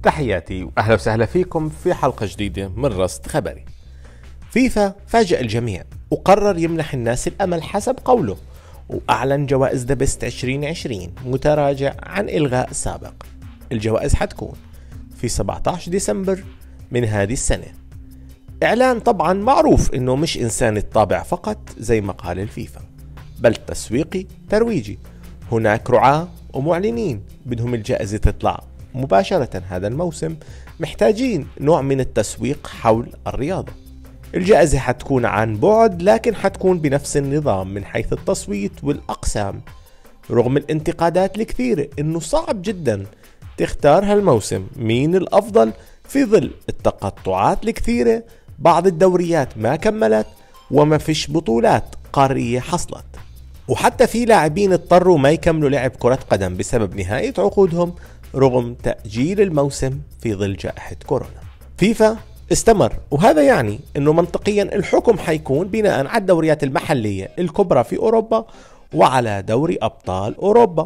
تحياتي وأهلا وسهلا فيكم في حلقة جديدة من رصد خبري. فيفا فاجأ الجميع وقرر يمنح الناس الأمل حسب قوله، وأعلن جوائز ذا بيست 2020 متراجع عن إلغاء السابق. الجوائز حتكون في 17 ديسمبر من هذه السنة. إعلان طبعا معروف إنه مش إنساني الطابع فقط زي ما قال الفيفا، بل تسويقي ترويجي. هناك رعاة ومعلنين بدهم الجائزة تطلع مباشرة هذا الموسم، محتاجين نوع من التسويق حول الرياضة. الجائزة حتكون عن بعد، لكن حتكون بنفس النظام من حيث التصويت والأقسام، رغم الانتقادات الكثيرة إنه صعب جدا تختار هالموسم مين الأفضل في ظل التقطعات الكثيرة. بعض الدوريات ما كملت وما فيش بطولات قارية حصلت، وحتى في لاعبين اضطروا ما يكملوا لعب كرة قدم بسبب نهاية عقودهم رغم تأجيل الموسم في ظل جائحة كورونا. فيفا استمر، وهذا يعني انه منطقيا الحكم حيكون بناء على الدوريات المحلية الكبرى في اوروبا وعلى دوري ابطال اوروبا،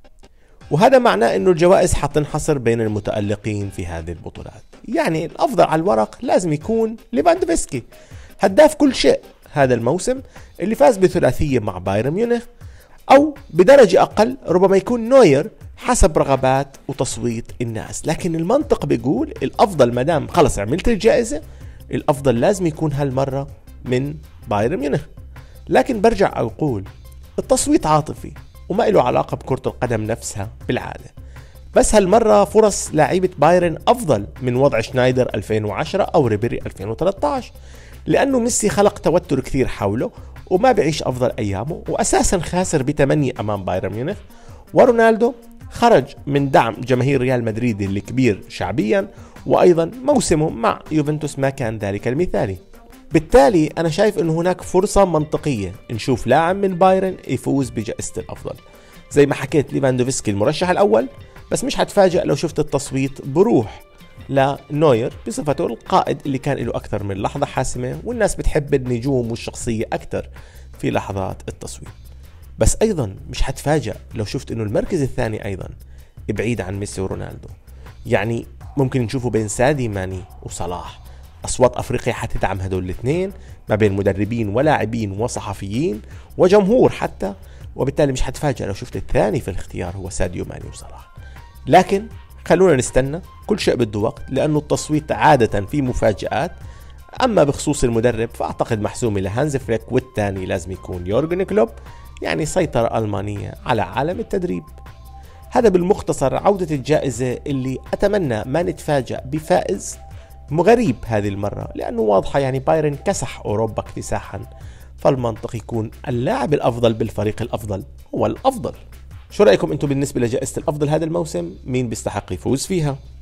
وهذا معناه انه الجوائز حتنحصر بين المتألقين في هذه البطولات. يعني الافضل على الورق لازم يكون ليفاندوفسكي، هداف كل شيء هذا الموسم اللي فاز بثلاثية مع بايرن ميونخ، او بدرجة اقل ربما يكون نوير حسب رغبات وتصويت الناس. لكن المنطق بيقول الافضل مدام خلص عملت الجائزة، الافضل لازم يكون هالمرة من بايرن ميونخ. لكن برجع اقول التصويت عاطفي وما له علاقة بكرة القدم نفسها بالعادة، بس هالمرة فرص لاعيبة بايرن افضل من وضع شنايدر 2010 او ريبيري 2013، لانه ميسي خلق توتر كثير حوله وما بيعيش افضل ايامه، واساسا خاسر ب8 امام بايرن ميونخ. ورونالدو خرج من دعم جماهير ريال مدريد الكبير شعبيا، وايضا موسمه مع يوفنتوس ما كان ذلك المثالي. بالتالي انا شايف انه هناك فرصة منطقية نشوف لاعب من بايرن يفوز بجائزة الافضل. زي ما حكيت ليفاندوفسكي المرشح الاول، بس مش هتفاجأ لو شفت التصويت بروح لنوير بصفته القائد اللي كان له أكثر من لحظة حاسمة، والناس بتحب النجوم والشخصية أكثر في لحظات التصويت. بس أيضا مش هتفاجأ لو شفت إنه المركز الثاني أيضا بعيد عن ميسي ورونالدو. يعني ممكن نشوفه بين سادي ماني وصلاح. أصوات أفريقيا حتدعم هدول الاثنين ما بين مدربين ولاعبين وصحفيين وجمهور حتى، وبالتالي مش هتفاجأ لو شفت الثاني في الاختيار هو ساديو ماني وصلاح. لكن خلونا نستنى، كل شيء بده وقت، لأنه التصويت عادة فيه مفاجآت. أما بخصوص المدرب فأعتقد محسومة لهانز فليك، والثاني لازم يكون يورجن كلوب، يعني سيطرة ألمانية على عالم التدريب. هذا بالمختصر عودة الجائزة اللي أتمنى ما نتفاجأ بفائز غريب هذه المرة، لأنه واضحة يعني بايرن كسح أوروبا اكتساحا، فالمنطق يكون اللاعب الأفضل بالفريق الأفضل هو الأفضل. شو رأيكم أنتم بالنسبة لجائزة الأفضل هذا الموسم؟ مين بيستحق يفوز فيها؟